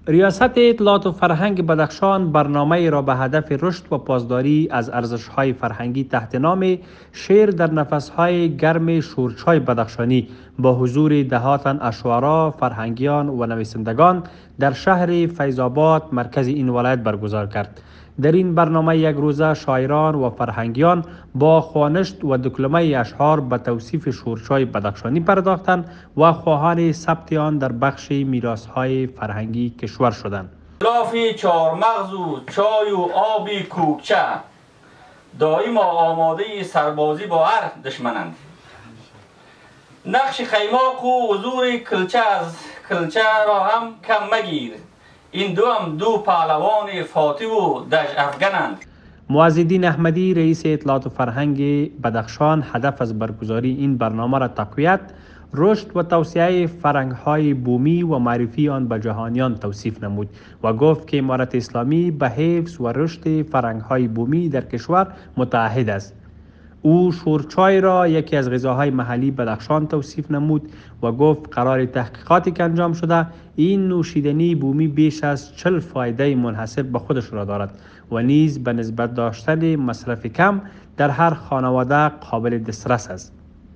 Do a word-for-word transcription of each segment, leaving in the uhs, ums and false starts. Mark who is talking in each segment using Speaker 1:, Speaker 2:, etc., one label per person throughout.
Speaker 1: ریاست اطلاعات و فرهنگ بدخشان برنامه را به هدف رشد و پاسداری از ارزش‌های فرهنگی تحت نام شعر در نفس‌های گرم شورچای بدخشانی با حضور دهاتن اشعارا، فرهنگیان و نویسندگان در شهر فیض‌آباد مرکز این ولایت برگزار کرد. در این برنامه یک روزه شاعران و فرهنگیان با خوانشت و دکلمه اشعار به توصیف شورچای بدخشانی پرداختند و خواهان ثبت آن در بخش میراث‌های فرهنگی کشور شدند.
Speaker 2: لافی چهارمغز و چای و آبی کوکچه دائما آماده سربازی با هر دشمنند. نقش خیماق و حضور کلچه از کلچه را هم کم مگیر. این دو هم دو پهلوان فاتح و دژ افغانند.
Speaker 1: معزالدین احمدی رئیس اطلاعات و فرهنگ بدخشان هدف از برگزاری این برنامه را تقویت، رشد و توسعه فرهنگ‌های بومی و معرفی آن به جهانیان توصیف نمود و گفت که امارت اسلامی به حفظ و رشد فرهنگ‌های بومی در کشور متعهد است. او شورچای را یکی از غذاهای محلی بدخشان توصیف نمود و گفت قرار تحقیقاتی که انجام شده این نوشیدنی بومی بیش از چهل فایده منحصر به خودش را دارد و نیز به نسبت داشتن مصرف کم در هر خانواده قابل دسترس است.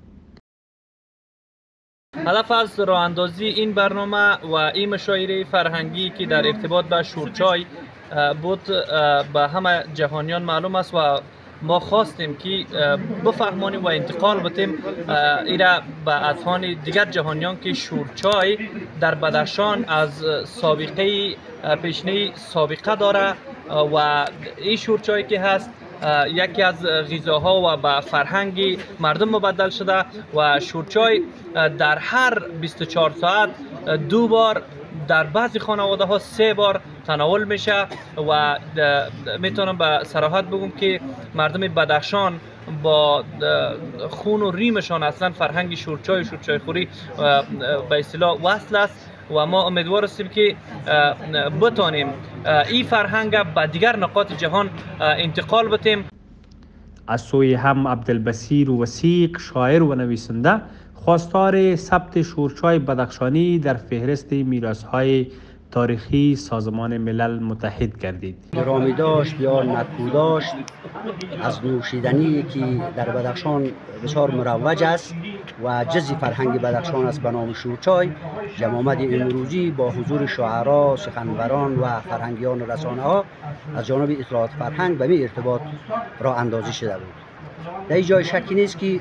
Speaker 3: هدف از راه اندازی این برنامه و این مشاعره فرهنگی که در ارتباط به شورچای بود به همه جهانیان معلوم است و ما خواستیم که بفهمانیم و انتقال بتیم ایره به اذهان دیگر جهانیان که شورچای در بدخشان از سابقه پیشنی سابقه داره و این شورچای که هست یکی از غذاها و به فرهنگ مردم مبدل شده و شورچای در هر بیست و چهار ساعت دو بار در بعضی خانواده ها سه بار تناول میشه و میتونم به صراحت بگم که مردم بدخشان با خون و ریمشان اصلا فرهنگ شورچای و شورچای خوری به اصطلاح وصل است و ما امیدوار هستیم که بتانیم این فرهنگ به دیگر نقاط جهان انتقال بدیم.
Speaker 1: از سوی هم عبدالبصیر وثیق شاعر و نویسنده خواستار ثبت شورچای بدخشانی در فهرست میراث‌های تاریخی سازمان ملل متحد گردید.
Speaker 4: گرامی داشت یا نکو داشت از نوشیدنی که در بدخشان بسیار مروج است و جزئی فرهنگ بدخشان است به نام شورچای، جمع آمد امروزی با حضور شاعران، سخنوران و فرهنگیان و رسانه ها از جانب اطلاعات فرهنگ به می ارتباط راه اندازی شده بود. در این جای شکی نیست که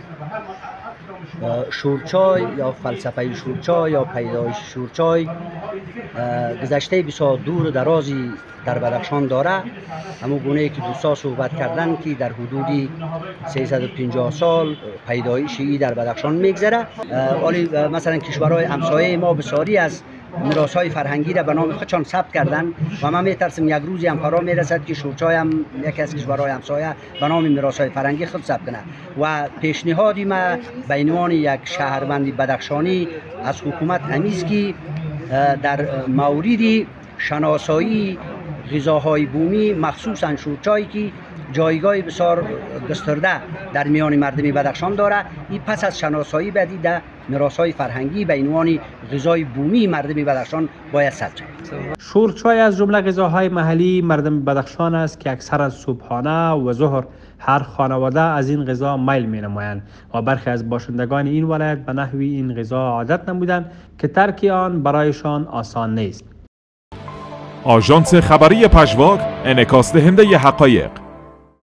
Speaker 4: شورچای یا فلسفه شورچای یا پیدایش شورچای گذشته بسیار دور و درازی در بدخشان داره. همون گونه که دوستا صحبت کردن که در حدود سیصد و پنجاه سال پیدایش ای در بدخشان میگذره. ولی مثلا کشورهای همسایه ما بسیاری از میراث‌های فرهنگی را به نام خودشان ثبت کردن و من میترسم یک روزی هم فرا میرسد که شورچای هم یکی از کشورهای همسایه به نام میراث‌های فرهنگی خود ثبت کنه. و پیشنهادی ما به عنوان یک شهروند بدخشانی از حکومت همیست که در مورد شناسایی غذاهای بومی مخصوصا شورچایی که جایگاه بسیار گسترده در میان مردم بدخشان داره، این پس از شناسایی بدی در میراث‌های فرهنگی به عنوان غذای بومی مردم بدخشان باید ثبت شود.
Speaker 1: شورچای از جمله غذاهای محلی مردم بدخشان است که اکثر از صبحانه و ظهر هر خانواده از این غذا میل می نمایند و برخی از باشندگان این ولایت به نحوی این غذا عادت نمودند که ترک آن برایشان آسان نیست.
Speaker 5: آژانس خبری پژواک انعکاس دهنده حقایق.